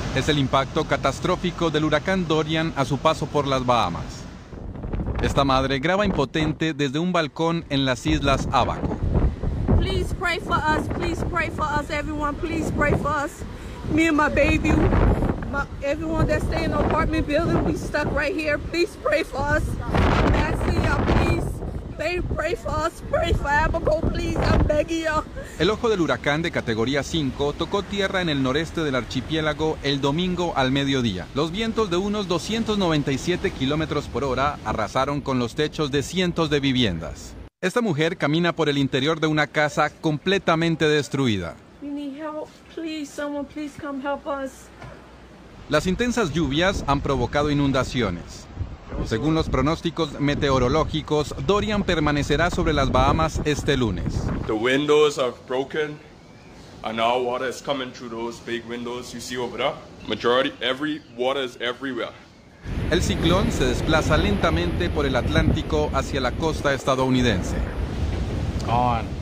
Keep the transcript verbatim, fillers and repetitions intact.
Es el impacto catastrófico del huracán Dorian a su paso por las Bahamas. Esta madre graba impotente desde un balcón en las Islas Abaco. Please pray for us, please pray for us, everyone, please pray for us. Me and my baby, my, everyone that stay in the apartment building, we stuck right here. Please pray for us. I'm asking y'all, please. Pray, pray for us, pray for Abaco, please, I'm begging y'all. El ojo del huracán de categoría cinco tocó tierra en el noreste del archipiélago el domingo al mediodía. Los vientos de unos doscientos noventa y siete kilómetros por hora arrasaron con los techos de cientos de viviendas. Esta mujer camina por el interior de una casa completamente destruida. We need help, please, someone please come help us. Las intensas lluvias han provocado inundaciones. Según los pronósticos meteorológicos, Dorian permanecerá sobre las Bahamas este lunes. The windows are broken, and now water is coming through those big windows you see over there. Majority, every water is everywhere. El ciclón se desplaza lentamente por el Atlántico hacia la costa estadounidense. On.